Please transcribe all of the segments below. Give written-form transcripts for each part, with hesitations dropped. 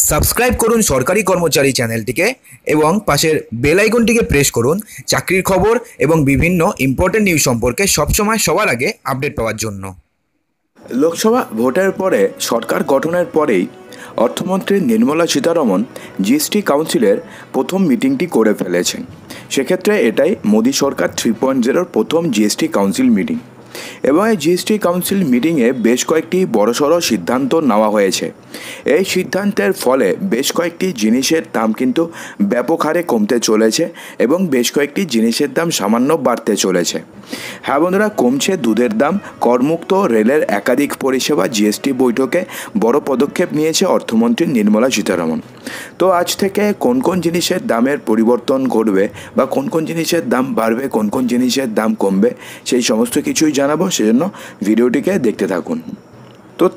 Subscribe করুন সরকারি কর্মচারী চ্যানেলটিকে এবং পাশের বেল আইকনটিকে প্রেস করুন চাকরির খবর এবং বিভিন্ন ইম্পর্টেন্ট নিউজ সম্পর্কে সবসময় সবার আগে আপডেট পাওয়ার জন্য। লোকসভা ভোটের পরে সরকার গঠনের পরেই অর্থমন্ত্রী নির্মলা সীতারমণ জিএসটি কাউন্সিলের প্রথম মিটিংটি করে ফেলেছেন। সেক্ষেত্রে এটাই মোদী সরকার 3.0 প্রথম জিএসটি কাউন্সিল মিটিং এবং এই জিএসটি কাউন্সিল মিটিংয়ে বেশ কয়েকটি বড়সড় সিদ্ধান্ত নেওয়া হয়েছে। এই সিদ্ধান্তের ফলে বেশ কয়েকটি জিনিসের দাম কিন্তু ব্যাপক হারে কমতে চলেছে এবং বেশ কয়েকটি জিনিসের দাম সামান্য বাড়তে চলেছে। হ্যাঁ বন্ধুরা, কমছে দুধের দাম, করমুক্ত রেলের একাধিক পরিষেবা, জিএসটি বৈঠকে বড় পদক্ষেপ নিয়েছে অর্থমন্ত্রী নির্মলা সীতারমণ। তো আজ থেকে কোন কোন জিনিসের দামের পরিবর্তন ঘটবে বা কোন কোন জিনিসের দাম বাড়বে, কোন কোন জিনিসের দাম কমবে, সেই সমস্ত কিছুই জানাবো, সেজন্য ভিডিওটিকে দেখতে থাকুন। তো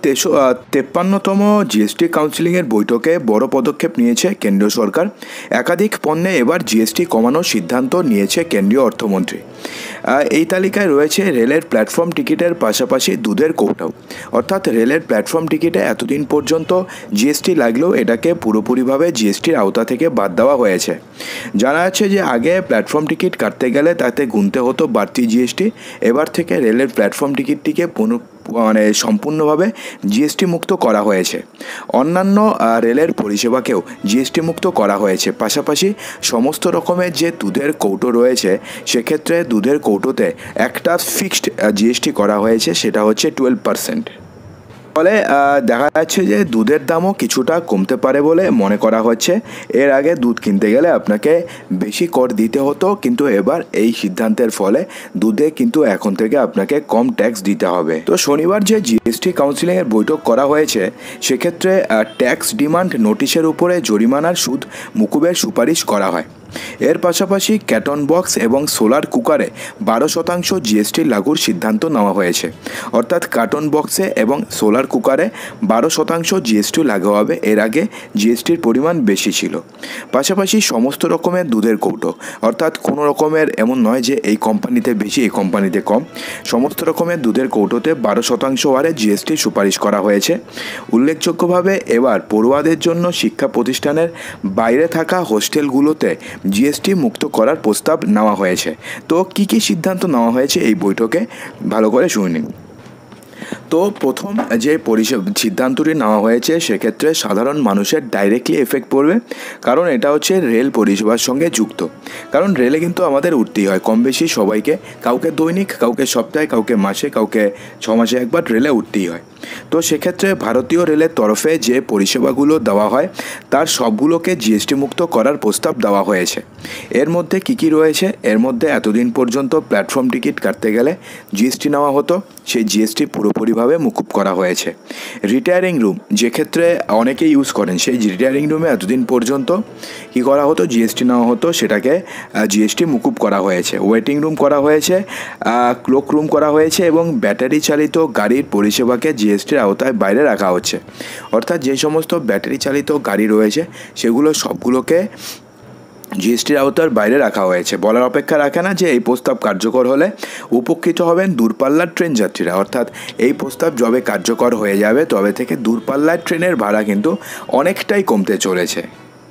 53তম জিএসটি কাউন্সিলিংয়ের বৈঠকে বড় পদক্ষেপ নিয়েছে কেন্দ্রীয় সরকার। একাধিক পণ্যে এবার জিএসটি কমানোর সিদ্ধান্ত নিয়েছে কেন্দ্রীয় অর্থমন্ত্রী। এই তালিকায় রয়েছে রেলের প্ল্যাটফর্ম টিকিটের পাশাপাশি দুধের কৌটাও। অর্থাৎ রেলের প্ল্যাটফর্ম টিকিটে এতদিন পর্যন্ত জিএসটি লাগলেও এটাকে পুরোপুরিভাবে জিএসটির আওতা থেকে বাদ দেওয়া হয়েছে। জানা যাচ্ছে যে আগে প্ল্যাটফর্ম টিকিট কাটতে গেলে তাতে গুনতে হতো বাড়তি জিএসটি। এবার থেকে রেলের প্ল্যাটফর্ম টিকিটটিকে সম্পূর্ণভাবে জিএসটি মুক্ত করা হয়েছে। অন্যান্য রেলের পরিষেবাকেও জিএসটি মুক্ত করা হয়েছে। পাশাপাশি সমস্ত রকমের যে দুধের কৌটো রয়েছে, সেক্ষেত্রে দুধের কৌটোতে একটা ফিক্সড জিএসটি করা হয়েছে, সেটা হচ্ছে 12%। ফলে দেখা যাচ্ছে যে দুধের দামও কিছুটা কমতে পারে বলে মনে করা হচ্ছে। এর আগে দুধ কিনতে গেলে আপনাকে বেশি কর দিতে হতো, কিন্তু এবার এই সিদ্ধান্তের ফলে দুধে কিন্তু এখন থেকে আপনাকে কম ট্যাক্স দিতে হবে। তো শনিবার যে জিএসটি কাউন্সিলিংয়ের বৈঠক করা হয়েছে, সেক্ষেত্রে ট্যাক্স ডিমান্ড নোটিশের উপরে জরিমানার সুদ মুকুবের সুপারিশ করা হয়। এর পাশাপাশি ক্যাটন বক্স এবং সোলার কুকারে 12% জিএসটি লাগুর সিদ্ধান্ত নেওয়া হয়েছে। অর্থাৎ কার্টন বক্সে এবং সোলার কুকারে 12% জিএসটি লাগু হবে। এর আগে জিএসটির পরিমাণ বেশি ছিল। পাশাপাশি সমস্ত রকমের দুধের কৌটো, অর্থাৎ কোনো রকমের এমন নয় যে এই কোম্পানিতে বেশি এই কোম্পানিতে কম, সমস্ত রকমের দুধের কৌটোতে 12% হারে জিএসটি সুপারিশ করা হয়েছে। উল্লেখযোগ্যভাবে এবার পড়ুয়াদের জন্য শিক্ষা প্রতিষ্ঠানের বাইরে থাকা হোস্টেলগুলোতে জিএসটি মুক্ত করার প্রস্তাব নেওয়া হয়েছে। তো কী কী সিদ্ধান্ত নেওয়া হয়েছে এই বৈঠকে ভালো করে শুনে নিন। তো প্রথম যে সিদ্ধান্তটি নেওয়া হয়েছে, সেক্ষেত্রে সাধারণ মানুষের ডাইরেক্টলি এফেক্ট পড়বে, কারণ এটা হচ্ছে রেল পরিষেবার সঙ্গে যুক্ত। কারণ রেলে কিন্তু আমাদের উঠতেই হয় কম বেশি সবাইকে, কাউকে দৈনিক, কাউকে সপ্তাহে, কাউকে মাসে, কাউকে 6 মাসে একবার রেলে উঠতেই হয়। তো সেক্ষেত্রে ভারতীয় রেলের তরফে যে পরিষেবাগুলো দেওয়া হয় তার সবগুলোকে জিএসটি মুক্ত করার প্রস্তাব দেওয়া হয়েছে। এর মধ্যে কী কী রয়েছে? এর মধ্যে এতদিন পর্যন্ত প্ল্যাটফর্ম টিকিট কাটতে গেলে জিএসটি নেওয়া হতো, সেই জিএসটি পুরোপুরিভাবে মুকুব করা হয়েছে। রিটায়ারিং রুম যে ক্ষেত্রে অনেকে ইউজ করেন, সেই রিটায়ারিং রুমে এতদিন পর্যন্ত কী করা হতো, জিএসটি নেওয়া হতো, সেটাকে জিএসটি মুকুব করা হয়েছে। ওয়েটিং রুম করা হয়েছে, ক্লোক রুম করা হয়েছে এবং ব্যাটারি চালিত গাড়ির পরিষেবাকে জিএসটির আওতায় বাইরে রাখা হচ্ছে। অর্থাৎ যে সমস্ত ব্যাটারি চালিত গাড়ি রয়েছে সেগুলো সবগুলোকে জিএসটির আওতার বাইরে রাখা হয়েছে। বলার অপেক্ষা রাখে না যে এই প্রস্তাব কার্যকর হলে উপকৃত হবেন দূরপাল্লার ট্রেন যাত্রীরা। অর্থাৎ এই প্রস্তাব যবে কার্যকর হয়ে যাবে তবে থেকে দূরপাল্লার ট্রেনের ভাড়া কিন্তু অনেকটাই কমতে চলেছে।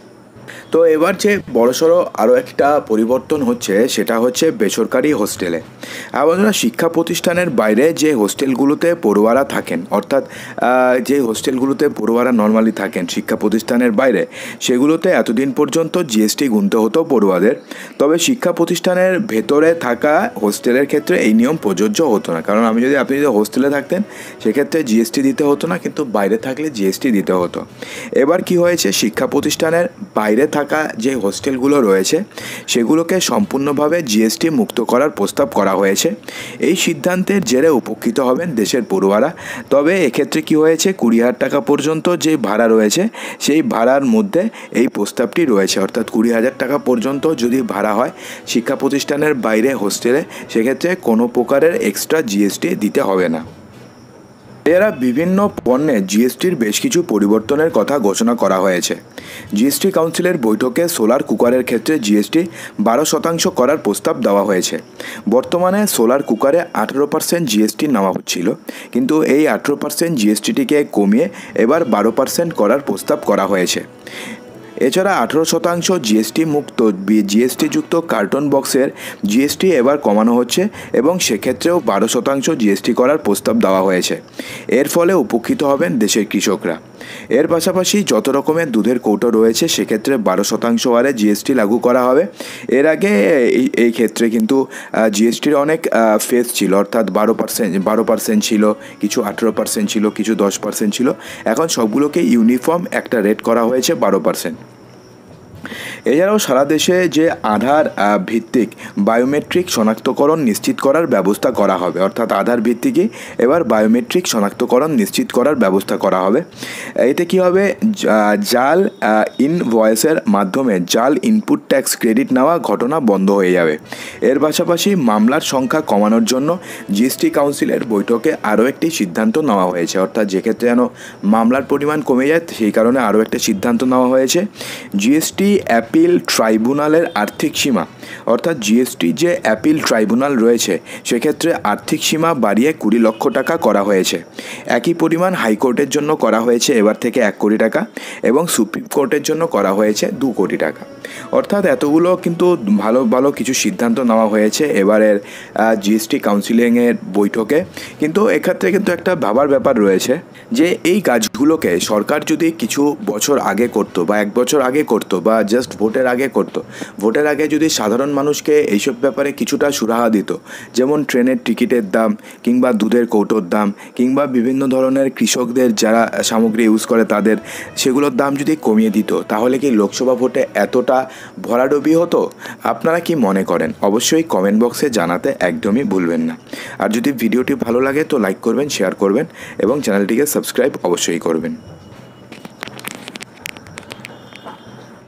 তো এবার যে বড়সড় আরও একটা পরিবর্তন হচ্ছে, সেটা হচ্ছে বেসরকারি হোস্টেলে। বন্ধুরা, শিক্ষা প্রতিষ্ঠানের বাইরে যে হোস্টেলগুলোতে পড়ুয়ারা থাকেন, অর্থাৎ যে হোস্টেলগুলোতে পড়ুয়ারা নর্মালি থাকেন শিক্ষা প্রতিষ্ঠানের বাইরে, সেগুলোতে এতদিন পর্যন্ত জিএসটি গুনতে হতো পড়ুয়াদের। তবে শিক্ষা প্রতিষ্ঠানের ভেতরে থাকা হোস্টেলের ক্ষেত্রে এই নিয়ম প্রযোজ্য হতো না। কারণ আপনি যদি হোস্টেলে থাকতেন সেক্ষেত্রে জিএসটি দিতে হতো না, কিন্তু বাইরে থাকলে জিএসটি দিতে হতো। এবার কি হয়েছে, শিক্ষা প্রতিষ্ঠানের বাইরে থাকা যে হোস্টেলগুলো রয়েছে সেগুলোকে সম্পূর্ণভাবে জিএসটি মুক্ত করার প্রস্তাব করা হয়েছে। এই সিদ্ধান্তের জেরে উপকৃত হবেন দেশের পড়ুয়ারা। তবে এক্ষেত্রে কি হয়েছে, 20,000 টাকা পর্যন্ত যে ভাড়া রয়েছে সেই ভাড়ার মধ্যে এই প্রস্তাবটি রয়েছে। অর্থাৎ 20,000 টাকা পর্যন্ত যদি ভাড়া হয় শিক্ষা প্রতিষ্ঠানের বাইরে হোস্টেলে, সেক্ষেত্রে কোনো প্রকারের এক্সট্রা জিএসটি দিতে হবে না। এরা বিভিন্ন পণ্যে জিএসটির বেশ কিছু পরিবর্তনের কথা ঘোষণা করা হয়েছে। জিএসটি কাউন্সিলের বৈঠকে সোলার কুকারের ক্ষেত্রে জিএসটি 12% করার প্রস্তাব দেওয়া হয়েছে। বর্তমানে সোলার কুকারে 18% জিএসটি নেওয়া হচ্ছিল, কিন্তু এই 18% জিএসটিটিকে কমিয়ে এবার 12% করার প্রস্তাব করা হয়েছে। এছাড়া 18% জিএসটি মুক্ত জিএসটিযুক্ত কার্টন বক্সের জিএসটি এবার কমানো হচ্ছে এবং সেক্ষেত্রেও 12% জিএসটি করার প্রস্তাব দেওয়া হয়েছে। এর ফলে উপকৃত হবেন দেশের কৃষকরা। এর পাশাপাশি যত রকমের দুধের কৌটো রয়েছে সেক্ষেত্রে 12% হারে জিএসটি লাগু করা হবে। এর আগে এই ক্ষেত্রে কিন্তু জিএসটির অনেক ফেজ ছিল, অর্থাৎ 12% ছিল, কিছু 18% ছিল, কিছু 10% ছিল। এখন সবগুলোকে ইউনিফর্ম একটা রেট করা হয়েছে 12%। এছাড়াও সারা দেশে যে আধার ভিত্তিক বায়োমেট্রিক শনাক্তকরণ নিশ্চিত করার ব্যবস্থা করা হবে, অর্থাৎ আধার ভিত্তিকই এবার বায়োমেট্রিক শনাক্তকরণ নিশ্চিত করার ব্যবস্থা করা হবে। এতে কী হবে, জাল ইনভয়েসের মাধ্যমে জাল ইনপুট ট্যাক্স ক্রেডিট নেওয়া ঘটনা বন্ধ হয়ে যাবে। এর পাশাপাশি মামলার সংখ্যা কমানোর জন্য জিএসটি কাউন্সিলের বৈঠকে আরও একটি সিদ্ধান্ত নেওয়া হয়েছে, অর্থাৎ যেক্ষেত্রে যেন মামলার পরিমাণ কমে যায় সেই কারণে আরও একটা সিদ্ধান্ত নেওয়া হয়েছে। জিএসটি অ্যাপিল ট্রাইব্যুনালের আর্থিক সীমা, অর্থাৎ জিএসটি যে অ্যাপিল ট্রাইব্যুনাল রয়েছে সেক্ষেত্রে আর্থিক সীমা বাড়িয়ে 20 লক্ষ টাকা করা হয়েছে। একই পরিমাণ হাইকোর্টের জন্য করা হয়েছে এবার থেকে 1 কোটি টাকা এবং সুপ্রিম কোর্টের জন্য করা হয়েছে 2 কোটি টাকা। অর্থাৎ এতগুলো কিন্তু ভালো ভালো কিছু সিদ্ধান্ত নেওয়া হয়েছে এবারের জিএসটি কাউন্সিলিংয়ের বৈঠকে। কিন্তু এক্ষেত্রে কিন্তু একটা ভাবার ব্যাপার রয়েছে যে এই কাজগুলোকে সরকার যদি কিছু বছর আগে করতো বা 1 বছর আগে করতো বা জাস্ট ভোটের আগে করতো, ভোটের আগে যদি সাধারণ মানুষকে এইসব ব্যাপারে কিছুটা সুরাহা দিত, যেমন ট্রেনের টিকিটের দাম কিংবা দুধের কৌটোর দাম কিংবা বিভিন্ন ধরনের কৃষকদের যারা সামগ্রী ইউজ করে তাদের সেগুলোর দাম যদি কমিয়ে দিত, তাহলে কি লোকসভা ভোটে এতটা ভরাডুবি হতো? আপনারা কি মনে করেন অবশ্যই কমেন্ট বক্সে জানাতে একদমই ভুলবেন না। আর যদি ভিডিওটি ভালো লাগে তো লাইক করবেন, শেয়ার করবেন এবং চ্যানেলটিকে সাবস্ক্রাইব অবশ্যই করবেন।